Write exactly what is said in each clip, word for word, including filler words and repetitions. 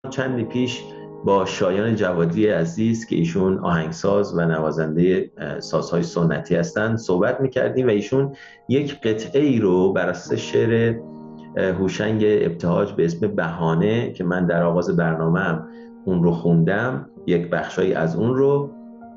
چندی پیش با شایان جوادی عزیز که ایشون آهنگساز و نوازنده سازهای سنتی هستند صحبت میکردیم و ایشون یک قطعه ای رو بر اساس شعر هوشنگ ابتهاج به اسم بهانه که من در آغاز برنامه‌ام اون رو خوندم، یک بخشایی از اون رو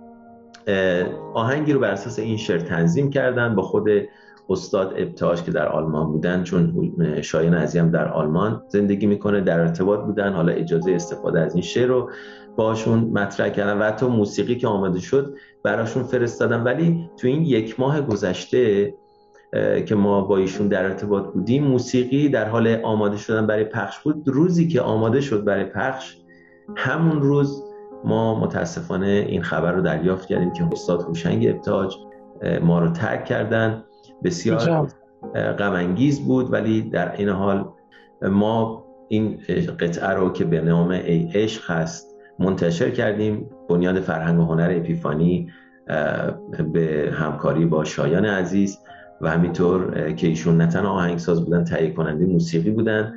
آهنگی رو بر اساس این شعر تنظیم کردن با خود استاد ابتهاج که در آلمان بودن، چون شایان عزیزی هم در آلمان زندگی میکنه، در ارتباط بودن، حالا اجازه استفاده از این شعر رو باشون مطرح کردن و حتی موسیقی که آماده شد براشون فرستادم. ولی تو این یک ماه گذشته که ما با ایشون در ارتباط بودیم، موسیقی در حال آماده شدن برای پخش بود. روزی که آماده شد برای پخش، همون روز ما متاسفانه این خبر رو دریافت کردیم که استاد هوشنگ ابتهاج ما رو ترک کردن. بسیار غم انگیز بود، ولی در این حال ما این قطعه رو که به نام ای عشق هست منتشر کردیم. بنیاد فرهنگ و هنر اپیفانی به همکاری با شایان عزیز و همینطور که ایشون نه تنها آهنگساز بودن، تهیه کننده موسیقی بودن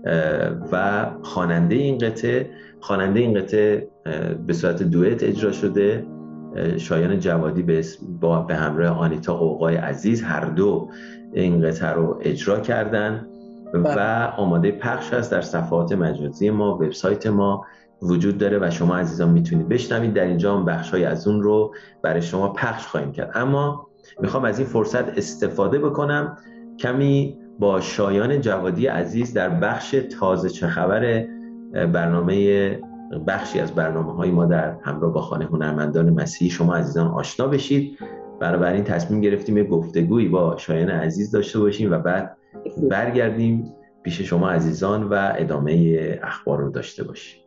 و خواننده این قطعه خواننده این قطعه به صورت دوئت اجرا شده. شایان جوادی به با به همراه آنیتا قوقای عزیز هر دو این قطعه رو اجرا کردن و آماده پخش هست. در صفحات مجازی ما، وبسایت ما وجود داره و شما عزیزان میتونید بشنوید. در اینجا هم بخشای از اون رو برای شما پخش خواهیم کرد. اما میخوام از این فرصت استفاده بکنم کمی با شایان جوادی عزیز در بخش تازه چه خبر برنامه بخشی از برنامه‌های ما در همراه با خانه هنرمندان مسیحی شما عزیزان آشنا بشید. برای این تصمیم گرفتیم یک گفتگویی با شایان عزیز داشته باشیم و بعد برگردیم پیش شما عزیزان و ادامه اخبار رو داشته باشیم.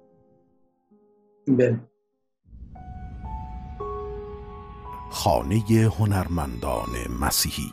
بله. خانه هنرمندان مسیحی.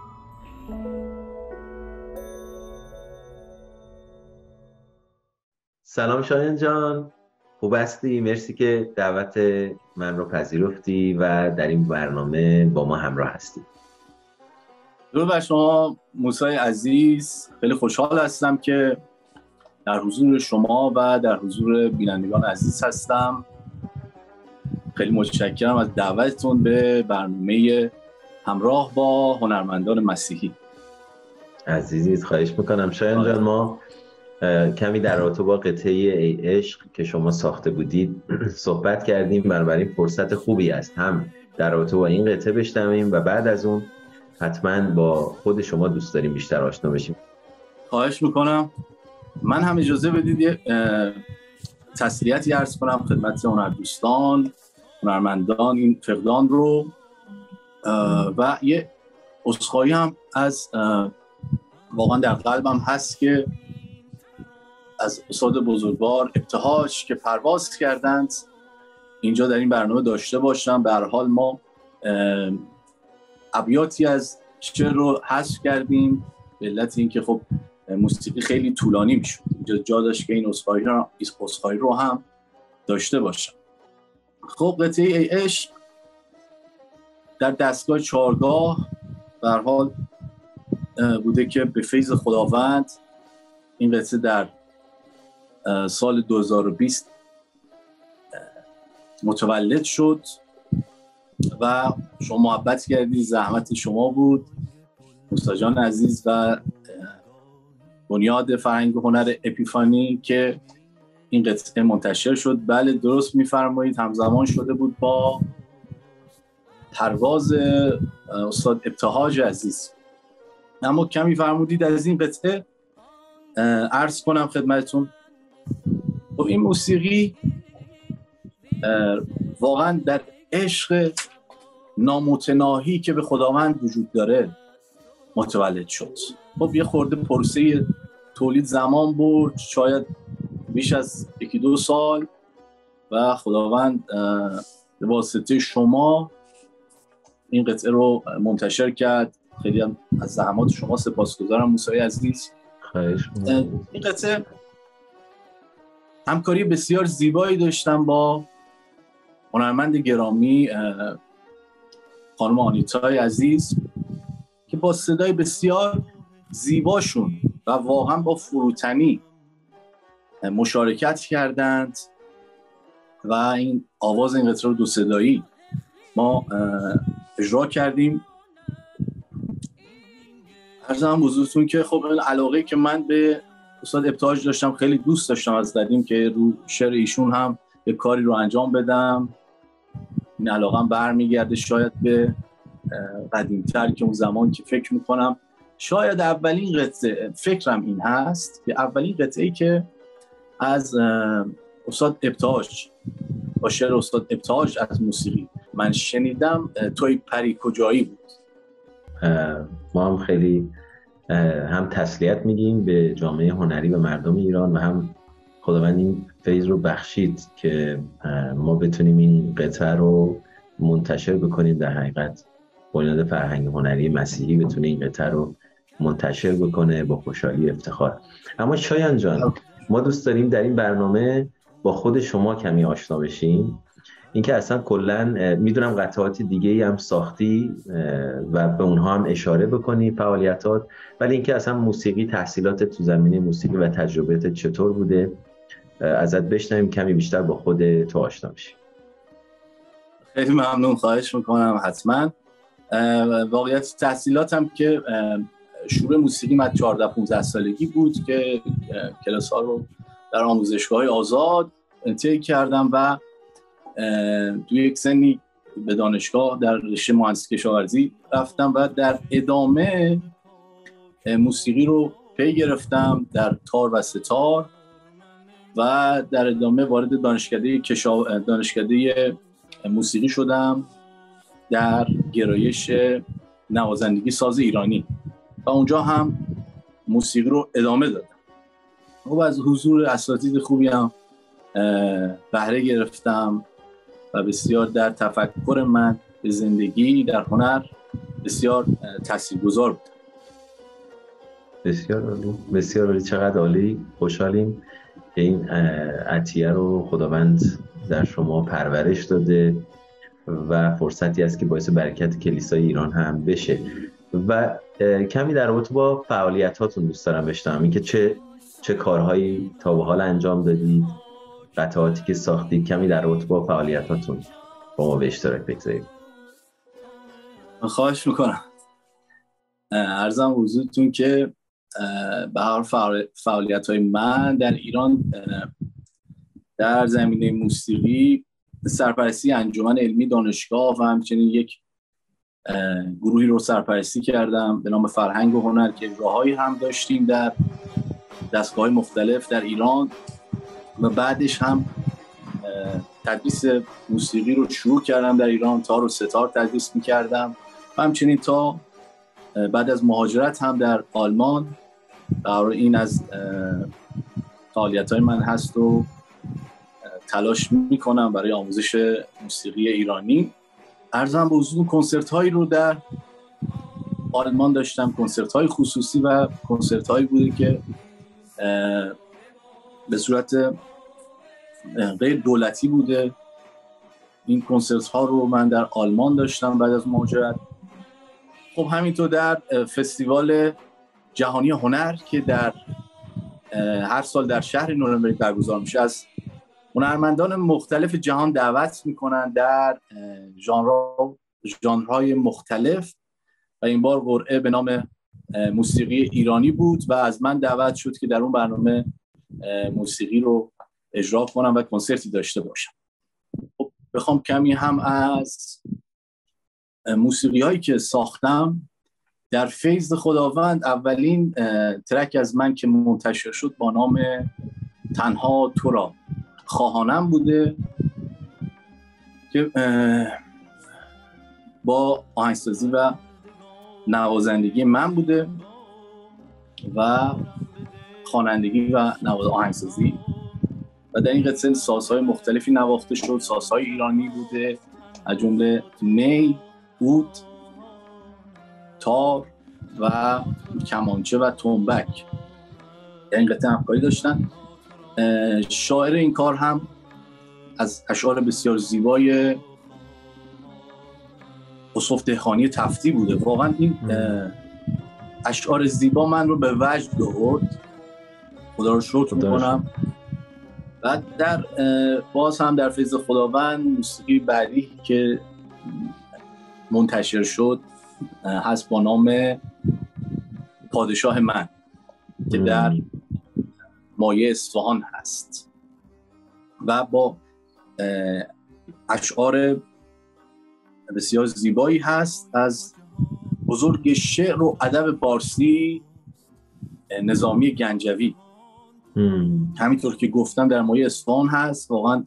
سلام شایان جان، خوب هستی؟ مرسی که دعوت من رو پذیرفتی و در این برنامه با ما همراه هستی. درود بر شما موسی عزیز، خیلی خوشحال هستم که در حضور شما و در حضور بینندگان عزیز هستم. خیلی متشکرم از دعوتتون به برنامه همراه با هنرمندان مسیحی. عزیزیت، خواهش میکنم. شایان جان، ما کمی در رابطه با قطعه ای عشق که شما ساخته بودید صحبت کردیم، بنابراین فرصت خوبی است هم در رابطه با این قطعه بشنویم و بعد از اون حتما با خود شما دوست داریم بیشتر آشنا بشیم. خواهش میکنم. من هم اجازه بدید یه تسلیتی عرض کنم خدمت هنردوستان، هنرمندان این فقدان رو و یه عذرخواهی هم از واقعا در قلبم هست که از استاد بزرگوار ابتهاج که پرواز کردند اینجا در این برنامه داشته باشم. به هر حال ما ابیاتی از شعر رو حذف کردیم به علت اینکه خب موسیقی خیلی طولانی میشد، اینجا جا داشت که این عذرخواهی رو عذرخواهی رو هم داشته باشم. خب قطعه ای عشق در دستگاه چهارگاه به هر حال بوده که به فیض خداوند این قطعه در سال دو هزار و بیست متولد شد و شما محبت کردید، زحمت شما بود موسی جان عزیز و بنیاد فرهنگ و هنر اپیفانی که این قطعه منتشر شد. بله درست میفرمایید، همزمان شده بود با پرواز استاد ابتهاج عزیز. اما کمی فرمودید از این قطعه عرض کنم خدمتتون. و این موسیقی واقعا در عشق نامتناهی که به خداوند وجود داره متولد شد. خب یه خورده پروسه تولید زمان برد، شاید بیش از یکی دو سال، و خداوند به واسطه شما این قطعه رو منتشر کرد. خیلی هم از زحمات شما سپاسگزارم موسی عزیز. خواهش می‌کنم. این قطعه همکاری بسیار زیبایی داشتم با هنرمند گرامی خانم آنیتای عزیز که با صدای بسیار زیباشون و واقعا با فروتنی مشارکت کردند و این آواز این قطعه رو دو صدایی ما اجرا کردیم. عرضم حضورتون که خب علاقه که من به استاد ابتهاج داشتم، خیلی دوست داشتم از قدیم که رو شعر ایشون هم یه کاری رو انجام بدم. این علاقه هم برمیگرده شاید به قدیمتر که اون زمان که فکر میکنم شاید اولین قطعه، فکرم این هست که اولین قطعه‌ای که از استاد ابتهاج با شعر استاد ابتهاج از موسیقی من شنیدم توی پری کجایی بود. ما هم خیلی هم تسلیت میگیم به جامعه هنری و مردم ایران و هم خداوند این فیض رو بخشید که ما بتونیم این قطعه رو منتشر بکنیم. در حقیقت بنیاد فرهنگ هنری مسیحی بتونه این قطعه رو منتشر بکنه با خوشحالی افتخار. اما شایان جان، ما دوست داریم در این برنامه با خود شما کمی آشنا بشیم. اینکه اصلا کلن میدونم قطعات دیگه ای هم ساختی و به اونها هم اشاره بکنی فعالیتات، ولی اینکه اصلا موسیقی، تحصیلات تو زمینه موسیقی و تجربیات چطور بوده ازت بشنویم، کمی بیشتر با خود تو آشنا بشیم. خیلی ممنون، خواهش میکنم. حتما. واقعیت تحصیلاتم که شروع موسیقی من چهارده پانزده سالگی بود که کلاس ها رو در آموزشگاه آزاد طی کردم و توی یک سنی به دانشگاه در رشته مهندسی کشاورزی رفتم و در ادامه موسیقی رو پی گرفتم در تار و ستار و در ادامه وارد دانشکده کشا... دانشکده موسیقی شدم در گرایش نوازندگی ساز ایرانی و اونجا هم موسیقی رو ادامه دادم و از حضور اساتید خوبی هم بهره گرفتم و بسیار در تفکر من به زندگی در هنر بسیار تاثیرگذار بود. بسیار عالی، بسیار عالی، چقدر عالی. خوشحالیم که این عطیه رو خداوند در شما پرورش داده و فرصتی است که باعث برکت کلیسای ایران هم بشه. و کمی در رابطه با فعالیتاتون دوست دارم بشنوم، اینکه چه چه کارهایی تا به حال انجام دادید، قطعاتی که ساختید، کمی در رابطه با فعالیتاتون با ما به اشتراک بگذارید. خواهش میکنم. عرضم حضورتون که به هر فعالیت‌های من در ایران در زمینه موسیقی سرپرستی انجمن علمی دانشگاه و همچنین یک گروهی رو سرپرستی کردم به نام فرهنگ و هنر که اجراهایی هم داشتیم در دستگاه‌های مختلف در ایران و بعدش هم تدریس موسیقی رو شروع کردم در ایران. تار و ستار تدریس می‌کردم و همچنین تا بعد از مهاجرت هم در آلمان. برای این از فعالیت‌های من هست و تلاش می‌کنم برای آموزش موسیقی ایرانی. عرضم به حضور کنسرت‌هایی رو در آلمان داشتم، کنسرت‌های خصوصی و کنسرت‌هایی بوده که به صورت غیر دولتی بوده. این کنسرت‌ها رو من در آلمان داشتم بعد از مهاجرت. خب همینطور در فستیوال جهانی هنر که در هر سال در شهر نورنبرگ برگزار میشه، از هنرمندان مختلف جهان دعوت میکنن در ژانرها ژانرهای مختلف و این بار قرعه به نام موسیقی ایرانی بود و از من دعوت شد که در اون برنامه موسیقی رو اجرا کنم و کنسرتی داشته باشم. خب بخوام کمی هم از موسیقی هایی که ساختم در فیض خداوند، اولین ترک از من که منتشر شد با نام تنها تو را خواهانم بوده که با آهنگسازی و نوازندگی من بوده و خوانندگی و آهنگسازی و در این قطعه سازهای مختلفی نواخته شد. سازهای ایرانی بوده از جمله نی، عود، تار و کمانچه و تنبک. در این قطعه همکاری داشتن. شاعر این کار هم از اشعار بسیار زیبای یوسف دهقانی تفتی بوده. واقعا این اشعار زیبا من رو به وجد آورد. خدا رو شکر میکنم بعد در باز هم در فیض خداوند موسیقی بعدی که منتشر شد هست با نام پادشاه من که در مایه اصفهان هست و با اشعار بسیار زیبایی هست از بزرگ شعر و ادب پارسی نظامی گنجوی. مم. همینطور که گفتم در مایه اصفهان هست. واقعا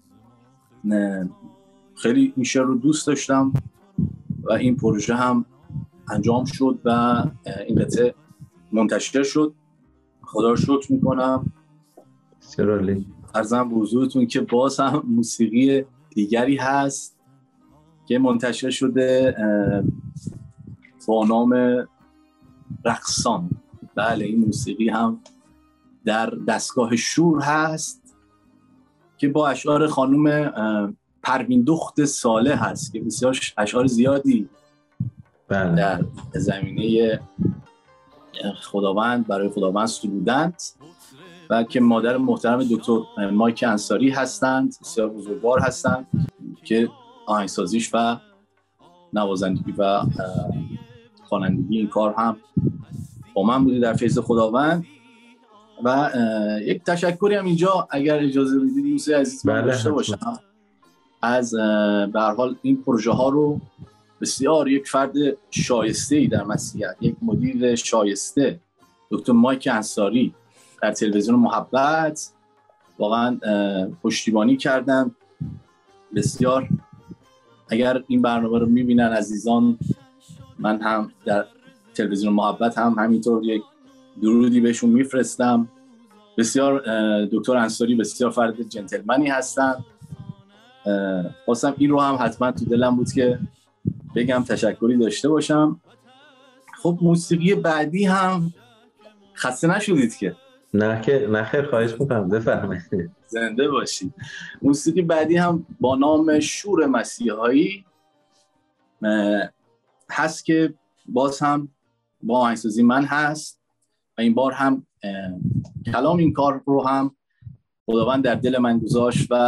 خیلی این شعر رو دوست داشتم و این پروژه هم انجام شد و این قطعه منتشر شد. خدا رو شکر میکنم. سرالی عرضم به حضورتون که باز هم موسیقی دیگری هست که منتشر شده با نام رقصان. بله این موسیقی هم در دستگاه شور هست که با اشعار خانم پروین دخت صالح هست که بسیار اشعار زیادی بله. در زمینه خداوند برای خداوند سرودند و که مادر محترم دکتر مایک انصاری هستند، بسیار بزرگوار هستند که آهنگسازیش و نوازندگی و خوانندگی این کار هم با من بوده در فیض خداوند. و یک تشکری هم اینجا اگر اجازه بدید دوستان عزیز من داشته باشم از به هر حال این پروژه ها رو بسیار یک فرد شایسته‌ای در مسیحیت، یک مدیر شایسته دکتر مایک انصاری در تلویزیون محبت واقعا پشتیبانی کردن. بسیار اگر این برنامه رو میبینن عزیزان، من هم در تلویزیون محبت هم همینطور یک درودی بهشون میفرستم. بسیار دکتر انصاری بسیار فرد جنتلمنی هستن. خواستم این رو هم حتما تو دلم بود که بگم، تشکری داشته باشم. خب موسیقی بعدی هم خسته نشدید که؟ نه که نه خیر، خواهش میکنم بفرمایید. زنده باشید. موسیقی بعدی هم با نام شور مسیحایی هست که باز هم با آهنگسازی من هست و این بار هم کلام این کار رو هم خداوند در دل من گذاشت و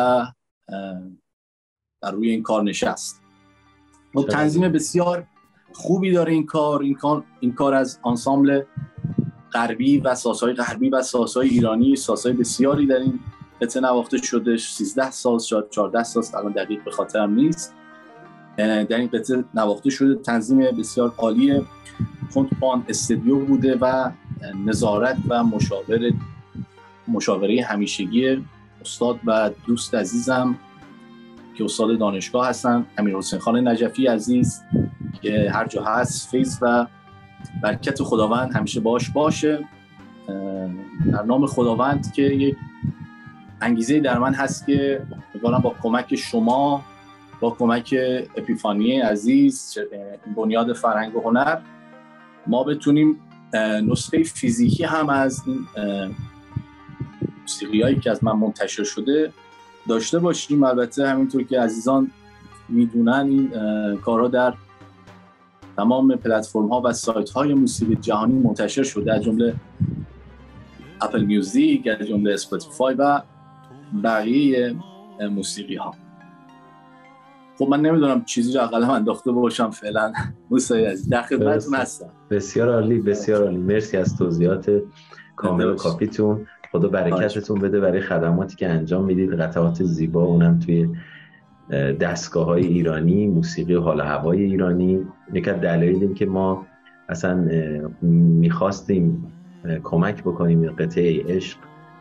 در روی این کار نشست. و تنظیم بسیار خوبی داره این کار. این کار این کار از آنسامبل غربی و سازهای غربی و سازهای ایرانی، سازهای بسیاری در این قطعه نواخته شده. سیزده ساز شاید چهارده ساز الان دقیق به خاطرم نیست در این قطعه نواخته شده. تنظیم بسیار عالی فونتپان استودیو بوده و نظارت و مشاور مشاوره همیشگی استاد و دوست عزیزم که استاد دانشگاه هستن، امیرحسین خان نجفی عزیز که هر جا هست فیض و برکت خداوند همیشه باش باشه. در نام خداوند که یک انگیزه در من هست که می‌گم با کمک شما، با کمک اپیفانی عزیز، بنیاد فرهنگ و هنر، ما بتونیم نسخه فیزیکی هم از این موسیقی‌هایی که از من منتشر شده داشته باشیم. البته همینطور که عزیزان میدونن این کارها در تمام پلتفرم‌ها و سایت‌های موسیقی جهانی منتشر شده، از جمله اپل میوزیک، از جمله اسپاتیفای و بقیه موسیقی‌ها. خب من نمیدونم چیزی رو اقلا من انداخته باشم فعلا. موسیقی عزیز در خدمتتون هستم. بسیار عالی، بسیار عالی. مرسی از توضیحات کامل و کافیتون. خدا برکتتون بده برای خدماتی که انجام میدید. قطعات زیبا، اونم توی دستگاه‌های ایرانی، موسیقی و حال و هوای ایرانی. یک از دلایلی که ما اصلا میخواستیم کمک بکنیم این قطعه عشق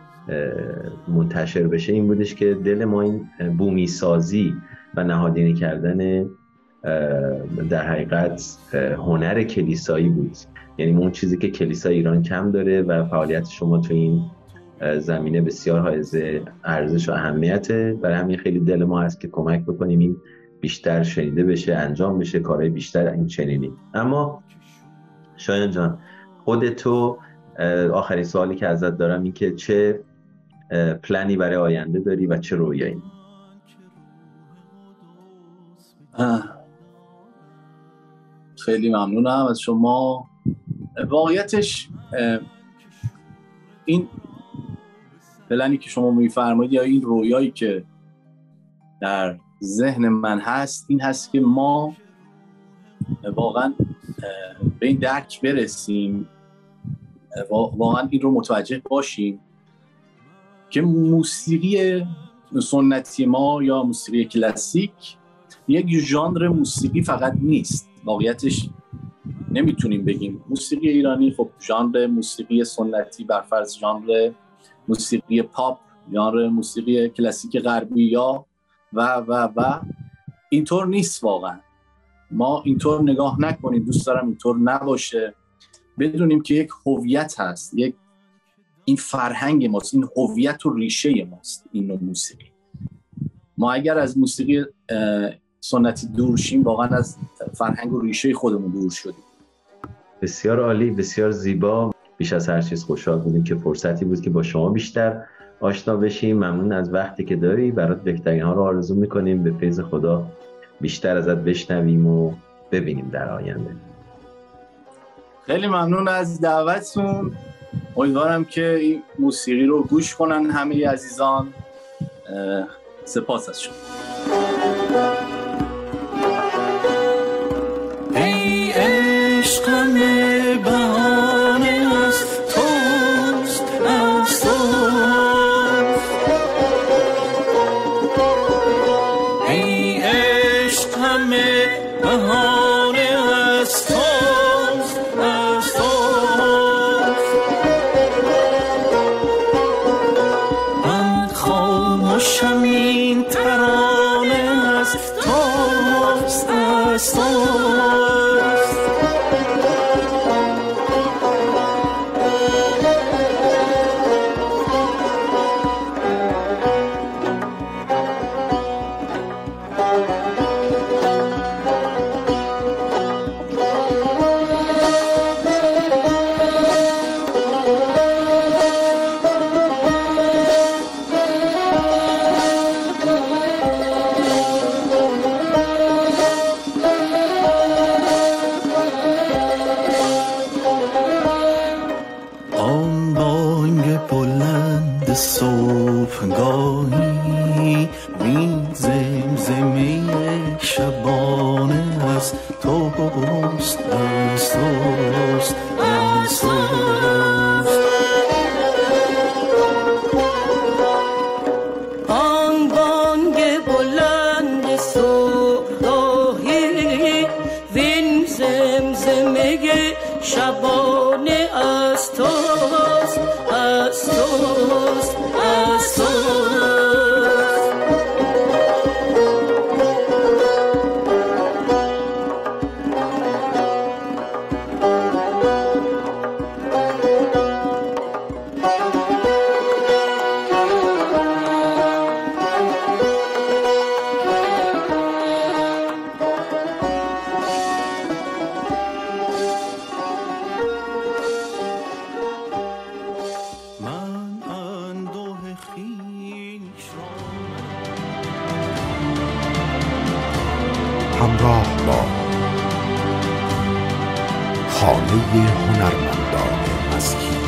منتشر بشه این بودش که دل ما این بومی سازی و نهادینه کردن در حقیقت هنر کلیسایی بود. یعنی اون چیزی که کلیسای ایران کم داره و فعالیت شما تو این زمینه بسیار حائز ارزش و اهمیته. برای همین خیلی دل ما هست که کمک بکنیم این بیشتر شنیده بشه، انجام بشه، کارهای بیشتر این چنینی. اما شایان جان، خودتو، آخرین سوالی که ازت دارم این که چه پلنی برای آینده داری و چه رویایی؟ خیلی ممنونم از شما. واقعیتش این پلنی که شما میفرمایید یا این رویایی که در ذهن من هست این هست که ما واقعا به این درک برسیم، واقعا این رو متوجه باشیم که موسیقی سنتی ما یا موسیقی کلاسیک یک ژانر موسیقی فقط نیست. واقعیتش نمیتونیم بگیم موسیقی ایرانی خب ژانر موسیقی سنتی بر فرض ژانر موسیقی پاپ، ژانر موسیقی کلاسیک غربی یا و و و اینطور نیست. واقعا ما اینطور نگاه نکنیم، دوست دارم اینطور نباشه. بدونیم که یک هویت هست، یک این فرهنگ ماست، این هویت و ریشه ماست این نوع موسیقی. ما اگر از موسیقی سنتی دور شیم واقعا از فرهنگ و ریشه خودمون دور شدیم. بسیار عالی، بسیار زیبا. بیش از هر چیز خوشحال بودیم که فرصتی بود که با شما بیشتر آشنا بشیم. ممنون از وقتی که داری، برات بهترین ها رو آرزو میکنیم. به فیض خدا بیشتر ازت بشنویم و ببینیم در آینده. خیلی ممنون از دعوتتون. امیدوارم که این موسیقی رو گوش کنن همه عزیزان. سپاس از شما. ای عشقم بهانه از توست، از توست. ای عشقم بهانه از توست، از توست. من خاموشم این ترانه از توست، از توست. صبحگاهی وین زمزمه شبانه از توست، از توست، از توست. آن بانگ بلند صبحگاهی وین زمزمه شبانه از توست، از توست، از توست. همراه با خانه هنرمندان مسیحی.